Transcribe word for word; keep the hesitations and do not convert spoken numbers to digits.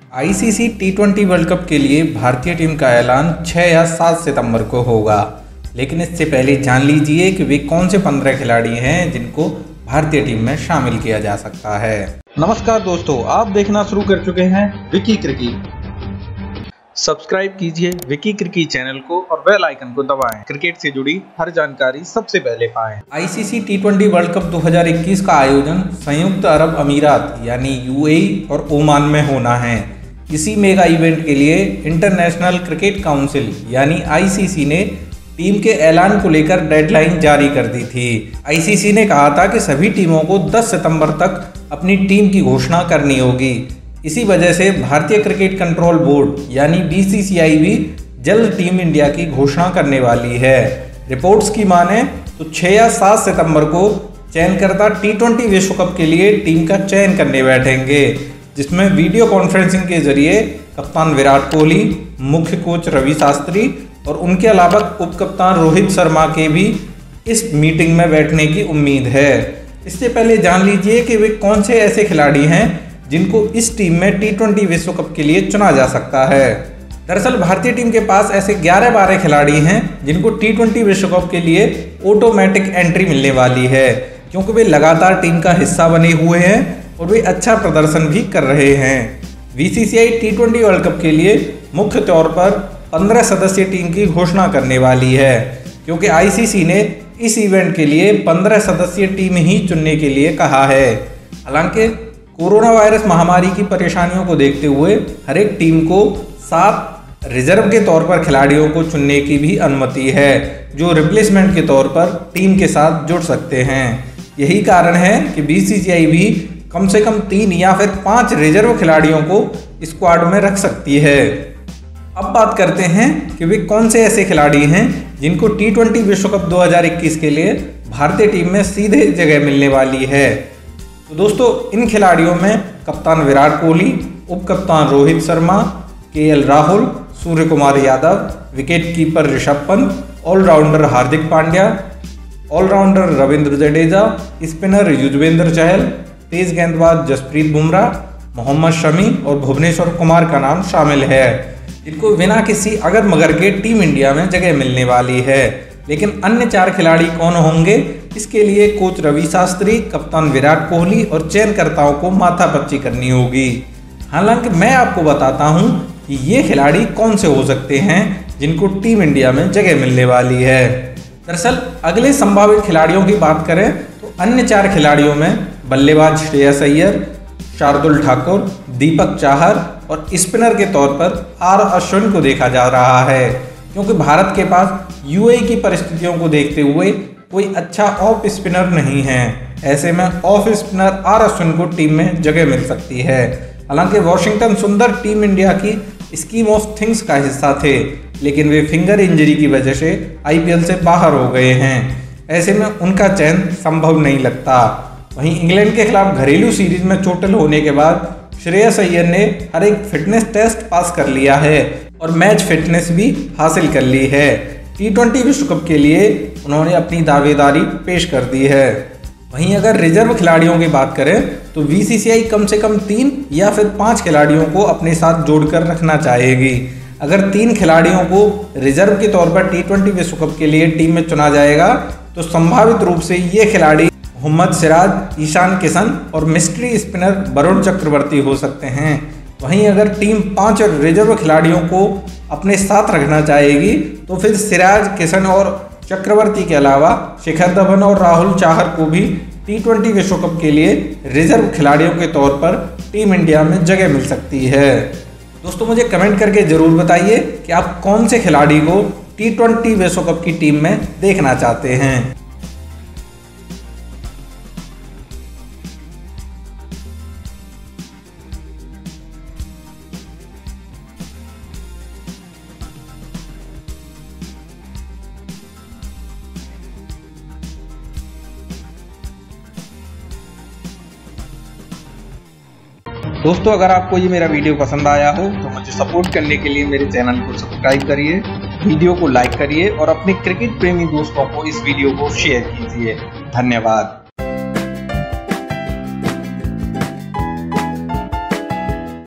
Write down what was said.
ICC T twenty world cup के लिए भारतीय टीम का ऐलान छह या सात सितंबर को होगा, लेकिन इससे पहले जान लीजिए कि वे कौन से पंद्रह खिलाड़ी हैं जिनको भारतीय टीम में शामिल किया जा सकता है। नमस्कार दोस्तों, आप देखना शुरू कर चुके हैं विकी क्रिकेट। सब्सक्राइब कीजिए विकी क्रिकेट चैनल को और बेल आइकन को दबाएं। क्रिकेट से जुड़ी हर जानकारी सबसे पहले पाएं। ICC T twenty world cup दो हज़ार इक्कीस का आयोजन संयुक्त अरब अमीरात यानी यूएई और ओमान में होना है। इसी मेगा इवेंट के लिए इंटरनेशनल क्रिकेट काउंसिल यानी आईसीसी ने टीम के ऐलान को लेकर डेडलाइन जारी कर दी थी। आईसीसी ने कहा था कि सभी टीमों को दस सितंबर तक अपनी टीम की घोषणा करनी होगी। इसी वजह से भारतीय क्रिकेट कंट्रोल बोर्ड यानी बीसीसीआई भी जल्द टीम इंडिया की घोषणा करने वाली है। रिपोर्ट्स की माने तो छह या सात सितंबर को चयनकर्ता टी ट्वेंटी विश्व कप के लिए टीम का चयन करने बैठेंगे, जिसमें वीडियो कॉन्फ्रेंसिंग के जरिए कप्तान विराट कोहली, मुख्य कोच रवि शास्त्री और उनके अलावा उप कप्तान रोहित शर्मा के भी इस मीटिंग में बैठने की उम्मीद है। इससे पहले जान लीजिए कि वे कौन से ऐसे खिलाड़ी हैं जिनको इस टीम में टी ट्वेंटी विश्व कप के लिए चुना जा सकता है। दरअसल भारतीय टीम के पास ऐसे ग्यारह बारह खिलाड़ी हैं जिनको टी ट्वेंटी विश्व कप के लिए ऑटोमेटिक एंट्री मिलने वाली है, क्योंकि वे लगातार टीम का हिस्सा बने हुए हैं और वे अच्छा प्रदर्शन भी कर रहे हैं। BCCI T twenty world cup के लिए मुख्य तौर पर पंद्रह सदस्यीय टीम की घोषणा करने वाली है, क्योंकि आईसीसी ने इस इवेंट के लिए पंद्रह सदस्यीय टीम ही चुनने के लिए कहा है। हालांकि कोरोना वायरस महामारी की परेशानियों को देखते हुए हर एक टीम को सात रिजर्व के तौर पर खिलाड़ियों को चुनने की भी अनुमति है, जो रिप्लेसमेंट के तौर पर टीम के साथ जुड़ सकते हैं। यही कारण है कि बीसीसीआई भी कम से कम तीन या फिर पाँच रिजर्व खिलाड़ियों को स्क्वाड में रख सकती है। अब बात करते हैं कि वे कौन से ऐसे खिलाड़ी हैं जिनको टी ट्वेंटी विश्व कप दो हज़ार इक्कीस के लिए भारतीय टीम में सीधे जगह मिलने वाली है। तो दोस्तों, इन खिलाड़ियों में कप्तान विराट कोहली, उप कप्तान Rohit Sharma, KL Rahul, Suryakumar Yadav, wicket keeper Rishabh Pant, allrounder Hardik Pandya, allrounder Ravindra Jadeja, spinner Yuzvendra Chahal, तेज गेंदबाज जसप्रीत बुमराह, मोहम्मद शमी और भुवनेश्वर कुमार का नाम शामिल है, जिनको बिना किसी अगर मगर के टीम इंडिया में जगह मिलने वाली है। लेकिन अन्य चार खिलाड़ी कौन होंगे, इसके लिए कोच रवि शास्त्री, कप्तान विराट कोहली और चयनकर्ताओं को माथापच्ची करनी होगी। हालांकि मैं आपको बताता हूं कि ये खिलाड़ी कौन से हो सकते हैं जिनको टीम इंडिया में जगह मिलने वाली है। दरअसल अगले संभावित खिलाड़ियों की बात करें तो अन्य चार खिलाड़ियों में बल्लेबाज श्रेयस अय्यर, शार्दुल ठाकुर, दीपक चाहर और स्पिनर के तौर पर आर अश्विन को देखा जा रहा है, क्योंकि भारत के पास यूएई की परिस्थितियों को देखते हुए कोई अच्छा ऑफ स्पिनर नहीं है। ऐसे में ऑफ स्पिनर आर अश्विन को टीम में जगह मिल सकती है। हालांकि वॉशिंगटन सुंदर टीम इंडिया की स्कीम ऑफ थिंग्स का हिस्सा थे, लेकिन वे फिंगर इंजरी की वजह से आईपीएल से बाहर हो गए हैं। ऐसे में उनका चयन संभव नहीं लगता। वहीं इंग्लैंड के खिलाफ घरेलू सीरीज में चोटिल होने के बाद श्रेयस अय्यर ने हर एक फिटनेस टेस्ट पास कर लिया है और मैच फिटनेस भी हासिल कर ली है। टी ट्वेंटी विश्व कप के लिए उन्होंने अपनी दावेदारी पेश कर दी है। वहीं अगर रिजर्व खिलाड़ियों की बात करें तो बीसीसीआई कम से कम तीन या फिर पाँच खिलाड़ियों को अपने साथ जोड़कर रखना चाहेगी। अगर तीन खिलाड़ियों को रिजर्व के तौर पर टी ट्वेंटी विश्व कप के लिए टीम में चुना जाएगा तो संभावित रूप से ये खिलाड़ी मोहम्मद सिराज, ईशान किशन और मिस्ट्री स्पिनर वरुण चक्रवर्ती हो सकते हैं। वहीं अगर टीम पांच रिजर्व खिलाड़ियों को अपने साथ रखना चाहेगी तो फिर सिराज, किशन और चक्रवर्ती के अलावा शिखर धवन और राहुल चाहर को भी टी ट्वेंटी विश्व कप के लिए रिजर्व खिलाड़ियों के तौर पर टीम इंडिया में जगह मिल सकती है। दोस्तों, मुझे कमेंट करके ज़रूर बताइए कि आप कौन से खिलाड़ी को टी ट्वेंटी विश्व कप की टीम में देखना चाहते हैं। दोस्तों, अगर आपको ये मेरा वीडियो पसंद आया हो तो मुझे सपोर्ट करने के लिए मेरे चैनल को सब्सक्राइब करिए, वीडियो को लाइक करिए और अपने क्रिकेट प्रेमी दोस्तों को इस वीडियो को शेयर कीजिए। धन्यवाद।